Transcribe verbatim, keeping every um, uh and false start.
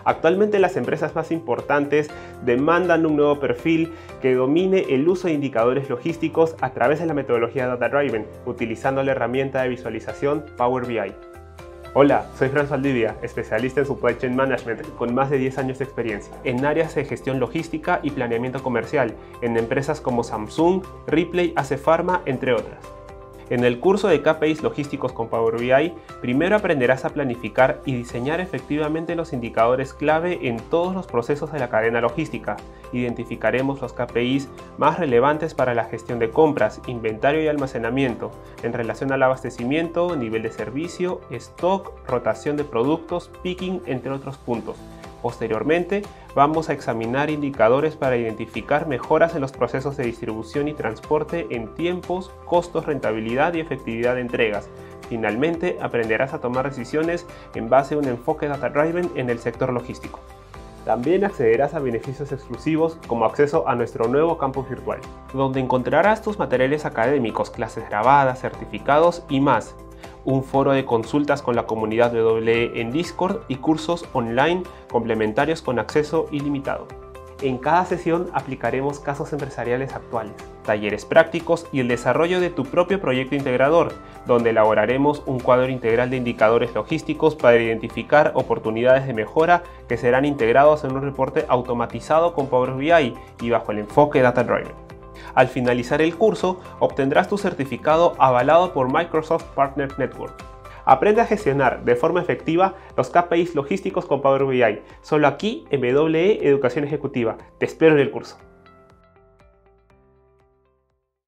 Actualmente las empresas más importantes demandan un nuevo perfil que domine el uso de indicadores logísticos a través de la metodología Data Driven, utilizando la herramienta de visualización Power B I. Hola, soy Franz Valdivia, especialista en Supply Chain Management con más de diez años de experiencia en áreas de gestión logística y planeamiento comercial en empresas como Samsung, Ripley, Ace Pharma, entre otras. En el curso de K P Is logísticos con Power B I, primero aprenderás a planificar y diseñar efectivamente los indicadores clave en todos los procesos de la cadena logística. Identificaremos los K P Is más relevantes para la gestión de compras, inventario y almacenamiento, en relación al abastecimiento, nivel de servicio, stock, rotación de productos, picking, entre otros puntos. Posteriormente, vamos a examinar indicadores para identificar mejoras en los procesos de distribución y transporte en tiempos, costos, rentabilidad y efectividad de entregas. Finalmente, aprenderás a tomar decisiones en base a un enfoque data-driven en el sector logístico. También accederás a beneficios exclusivos como acceso a nuestro nuevo campus virtual, donde encontrarás tus materiales académicos, clases grabadas, certificados y más. Un foro de consultas con la comunidad W E en Discord y cursos online complementarios con acceso ilimitado. En cada sesión aplicaremos casos empresariales actuales, talleres prácticos y el desarrollo de tu propio proyecto integrador, donde elaboraremos un cuadro integral de indicadores logísticos para identificar oportunidades de mejora que serán integrados en un reporte automatizado con Power B I y bajo el enfoque Data Driven. Al finalizar el curso, obtendrás tu certificado avalado por Microsoft Partner Network. Aprende a gestionar de forma efectiva los K P Is logísticos con Power B I, solo aquí en W E Educación Ejecutiva. Te espero en el curso.